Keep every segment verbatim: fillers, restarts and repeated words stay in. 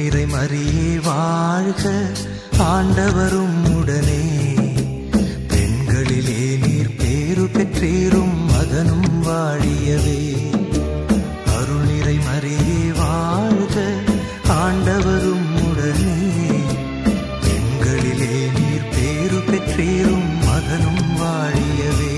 நிறை மரியே வாழ்க, ஆண்டவரும் உடனே. பெண்களிலே நீர் பேரு பெற்றீரும், மகனும் வாழியவே. அருள் நிறை மரியே வாழ்க, ஆண்டவரும் உடனே. பெண்களிலே நீர் பேரு பெற்றீரும், மகனும் வாழியவே.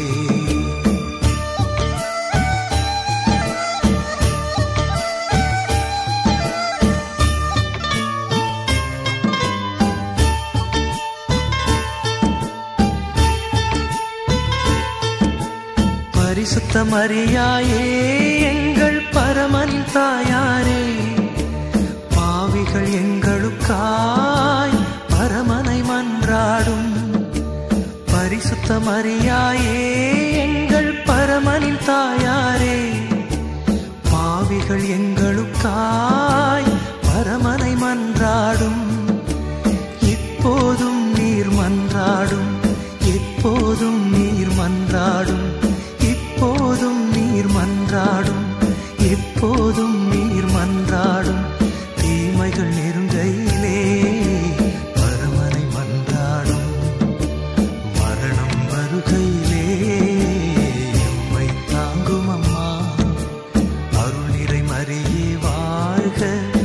பரிசுத்த மரியாயே எங்கள் பரமனின் தாயாரே, பாவிகள் எங்களுக்காய் பரமனை மன்றாடும். பரிசுத்த மரியாயே எங்கள் பரமனின் தாயாரே, பாவிகள் எங்களுக்காய் பரமனை மன்றாடும். இப்போதும் நீர் மன்றாடும், எப்போதும் நீர் மன்றாடும். எப்போதும் நீர் மன்றாடும், எப்போதும் நீர் மன்றாடும். தீமைகள் நெருங்கையிலே பரமனை மன்றாடும். மரணம் வருகையிலே எம்மை தாங்கும் அம்மா. அருள் நிறை மரியே வாழ்க,